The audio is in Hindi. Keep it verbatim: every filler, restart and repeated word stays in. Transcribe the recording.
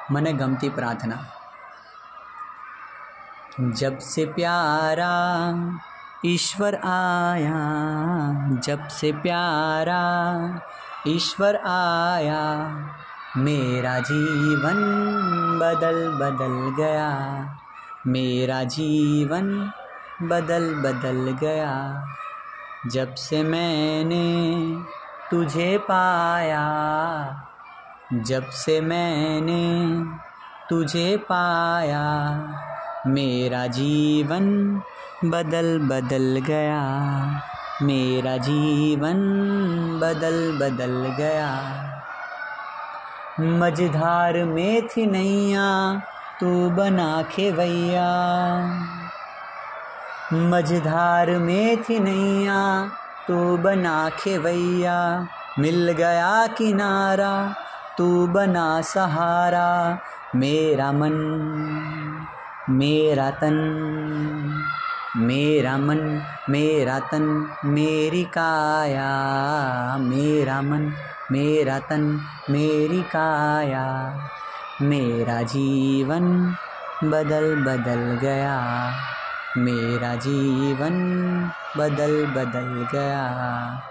મને ગમતી પ્રાર્થના। जब से प्यारा ईश्वर आया, जब से प्यारा ईश्वर आया, मेरा जीवन बदल बदल गया, मेरा जीवन बदल बदल गया। जब से मैंने तुझे पाया, जब से मैंने तुझे पाया, मेरा जीवन बदल बदल गया, मेरा जीवन बदल बदल गया। मझधार में थी नैया तू बना खेवैया, मझधार में थी नैया तू बना खेवैया, मिल गया किनारा तू बना सहारा। मेरा मन मेरा तन, मेरा मन मेरा तन मेरी काया, मेरा मन मेरा तन मेरी काया, मेरा जीवन बदल बदल गया, मेरा जीवन बदल बदल गया।